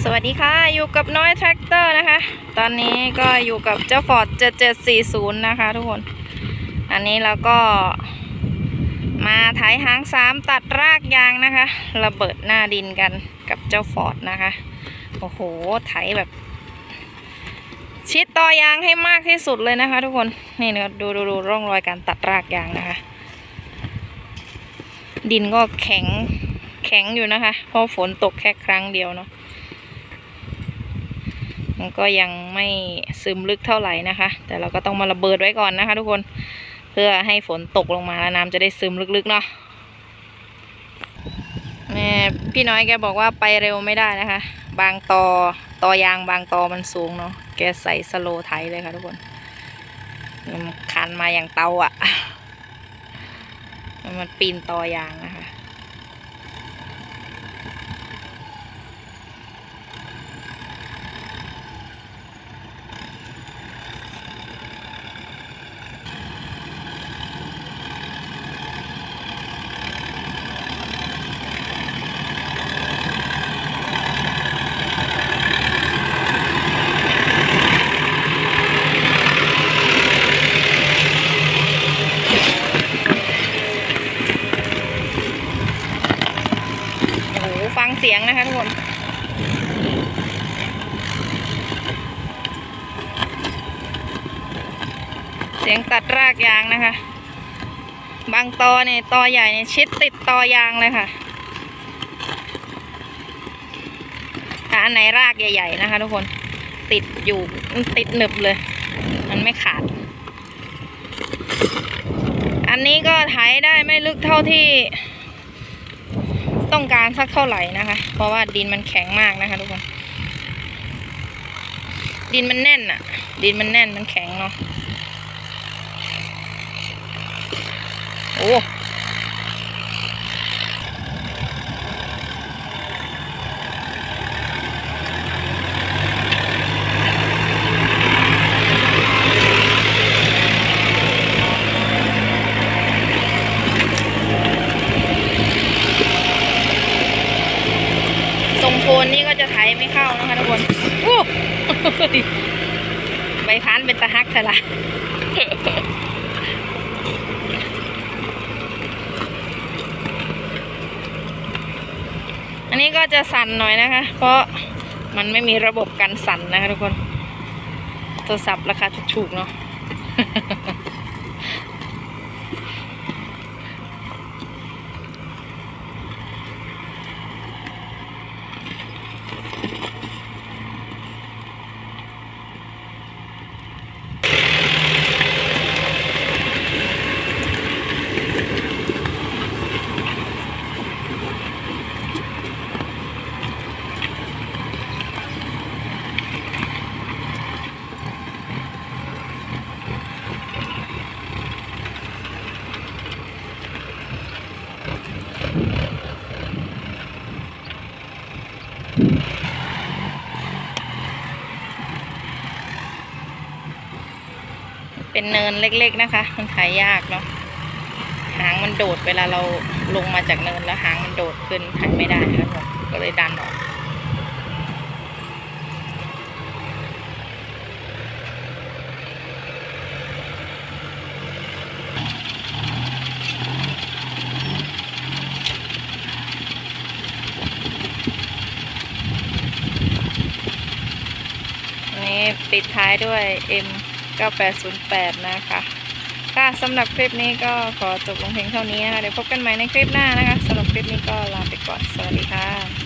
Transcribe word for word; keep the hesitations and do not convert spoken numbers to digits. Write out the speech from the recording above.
สวัสดีค่ะอยู่กับน้อยแทรกเตอร์นะคะตอนนี้ก็อยู่กับเจ้า Ford เจ็ดเจ็ดสี่ศูนย์นะคะทุกคนอันนี้เราก็มาไถหางสามตัดรากยางนะคะระเบิดหน้าดินกันกับเจ้า Ford นะคะโอ้โหไถแบบชิดตอยางให้มากที่สุดเลยนะคะทุกคนนี่นะดูดูดูร่องรอยการตัดรากยางนะคะดินก็แข็งแข็งอยู่นะคะเพราะฝนตกแค่ครั้งเดียวเนาะมันก็ยังไม่ซึมลึกเท่าไหร่นะคะแต่เราก็ต้องมาระเบิดไว้ก่อนนะคะทุกคนเพื่อให้ฝนตกลงมาแล้วน้ำจะได้ซึมลึกๆเนาะแม่พี่น้อยแกบอกว่าไปเร็วไม่ได้นะคะบางตอตอยางบางตอมันสูงเนาะแกใส่สโลว์ไถเลยค่ะทุกคนมันคันมาอย่างเตาอ่ะมันปีนตอยางนะคะฟังเสียงนะคะทุกคนเสียงตัดรากยางนะคะบางตอเนี่ยตอใหญ่เนี่ยชิดติดตอยางเลยค่ะถ้าอันไหนรากใหญ่ๆนะคะทุกคนติดอยู่ติดหนึบเลยมันไม่ขาดอันนี้ก็ไถได้ไม่ลึกเท่าที่ต้องการสักเท่าไหร่นะคะเพราะว่าดินมันแข็งมากนะคะทุกคนดินมันแน่นอะดินมันแน่นมันแข็งเนาะโอ้ทรงโคนนี่ก็จะไถไม่เข้านะคะทุกคนโอ้ใบพันเป็นตะฮักเถอะล่ะอันนี้ก็จะสั่นหน่อยนะคะเพราะมันไม่มีระบบกันสั่นนะคะทุกคนโทรศัพท์ราคาถูกๆเนาะเป็นเนินเล็กๆนะคะมันไถยากเนาะหางมันโดดเวลาเราลงมาจากเนินแล้วหางมันโดดขึ้นไถไม่ได้ครับผมก็เลยดันออกนี่ปิดท้ายด้วย เอ็ม เก้าแปดศูนย์แปด นะคะค่ะสำหรับคลิปนี้ก็ขอจบลงเพียงเท่านี้นะคะเดี๋ยวพบกันใหม่ในคลิปหน้านะคะสำหรับคลิปนี้ก็ลาไปก่อนสวัสดีค่ะ